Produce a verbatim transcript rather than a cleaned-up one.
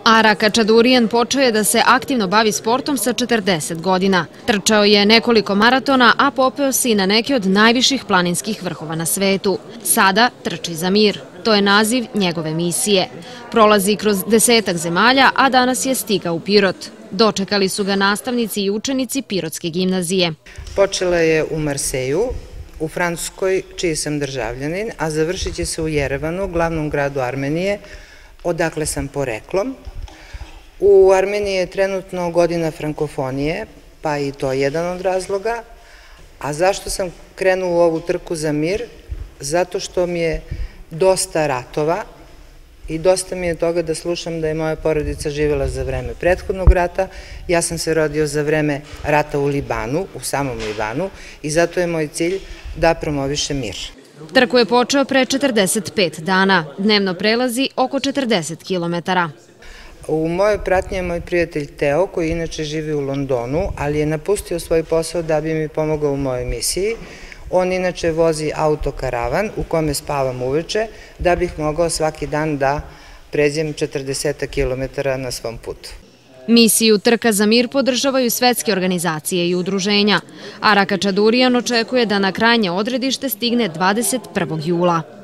Ara Kačadurijan počeo je da se aktivno bavi sportom sa četrdeset godina. Trčao je nekoliko maratona, a popeo se i na neke od najviših planinskih vrhova na svetu. Sada trči za mir. To je naziv njegove misije. Prolazi kroz desetak zemalja, a danas je stigao u Pirot. Dočekali su ga nastavnici i učenici Pirotske gimnazije. Počela je u Marseju, u Francuskoj, čiji sam državljanin, a završit će se u Jerevanu, glavnom gradu Armenije, odakle sam poreklom. U Armeniji je trenutno godina frankofonije, pa i to je jedan od razloga. A zašto sam krenuo u ovu trku za mir? Zato što mi je dosta ratova i dosta mi je toga da slušam da je moja porodica živjela za vreme prethodnog rata. Ja sam se rodio za vreme rata u Libanu, u samom Libanu, i zato je moj cilj da promovišem mir. Trku je počeo pre četrdeset pet dana. Dnevno prelazi oko četrdeset kilometara. U mojoj pratnji je moj prijatelj Teo, koji inače živi u Londonu, ali je napustio svoj posao da bi mi pomogao u mojoj misiji. On inače vozi autokaravan u kome spavam uveče, da bih mogao svaki dan da pređem četrdeset kilometara na svom putu. Misiju Trka za mir podržavaju svetske organizacije i udruženja. Ara Kačadurijan očekuje da na krajnje odredište stigne dvadeset prvog jula.